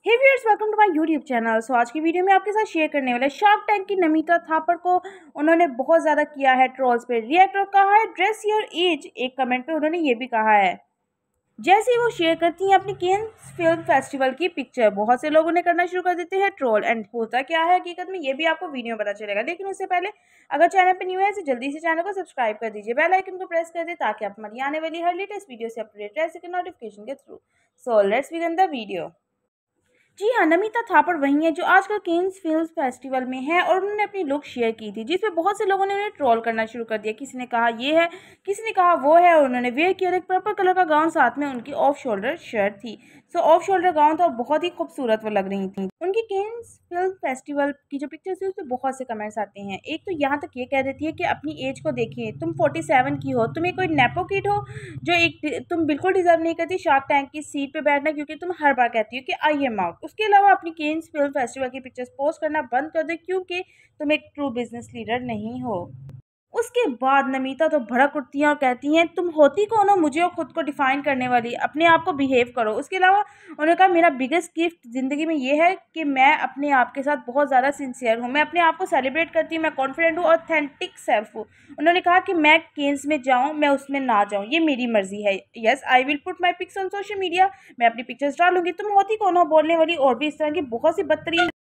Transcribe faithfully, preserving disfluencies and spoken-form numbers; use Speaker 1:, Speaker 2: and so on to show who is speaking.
Speaker 1: Hey viewers, welcome to my YouTube channel. So आज की video में आपके साथ शेयर करने वाले शार्क टैंक की नमिता थापर को उन्होंने बहुत ज़्यादा किया है ट्रोल्स पे रिएक्ट और कहा है ड्रेस योर एज। एक कमेंट पे उन्होंने ये भी कहा है जैसे ही वो शेयर करती हैं अपनी कैन्स फिल्म फेस्टिवल की पिक्चर, बहुत से लोग उन्हें करना शुरू कर देते हैं ट्रोल। एंड होता क्या है हकीकत में ये भी आपको वीडियो में पता चलेगा, लेकिन उससे पहले अगर चैनल पे न्यू है तो जल्दी से चैनल को सब्सक्राइब कर दीजिए, बेल आइकन को प्रेस कर दे ताकि आप हमारी आने वाली हर लेटेस्ट वीडियो से अपडेट रह सके नोटिफिकेशन के through. So let's begin the video. जी हाँ, नमिता थापर वही है जो आजकल कैन्स फिल्म फेस्टिवल में है और उन्होंने अपनी लुक शेयर की थी जिसमें बहुत से लोगों ने उन्हें ट्रोल करना शुरू कर दिया। किसी ने कहा ये है, किसी ने कहा वो है, और उन्होंने वेयर किया एक पर्पल कलर का गाउन, साथ में उनकी ऑफ शोल्डर शर्ट थी। सो ऑफ शोल्डर गाउन था, बहुत ही खूबसूरत वो लग रही थी। उनकी कैन्स फिल्म फेस्टिवल की जो पिक्चर्स थी उसमें बहुत से कमेंट्स आते हैं। एक तो यहाँ तक ये कह देती है कि अपनी एज को देखिए, तुम फोर्टी सेवन की हो, तुम एक कोई नेपो किड हो जो एक तुम बिल्कुल डिजर्व नहीं करती शार्क टैंक की सीट पे बैठना, क्योंकि तुम हर बार कहती हो कि आई एम आउट। उसके अलावा अपनी कैन्स फिल्म फेस्टिवल की पिक्चर्स पोस्ट करना बंद कर दो क्योंकि तुम एक ट्रू बिजनेस लीडर नहीं हो। उसके बाद नमिता तो भड़क उठती हैं और कहती हैं तुम होती कौन हो मुझे और खुद को डिफाइन करने वाली, अपने आप को बिहेव करो। उसके अलावा उन्होंने कहा मेरा बिगेस्ट गिफ्ट ज़िंदगी में ये है कि मैं अपने आप के साथ बहुत ज़्यादा सिंसियर हूँ, मैं अपने आप को सेलिब्रेट करती हूँ, मैं कॉन्फिडेंट हूँ, ऑथेंटिक सेल्फ हूँ। उन्होंने कहा कि मैं केन्स में जाऊँ, मैं उसमें ना जाऊँ, ये मेरी मर्जी है। Yes, I will put my pics on social media, मैं अपनी पिक्चर्स डालूंगी। तुम होती कौन हो बोलने वाली, और भी इस तरह की बहुत सी बदतरीन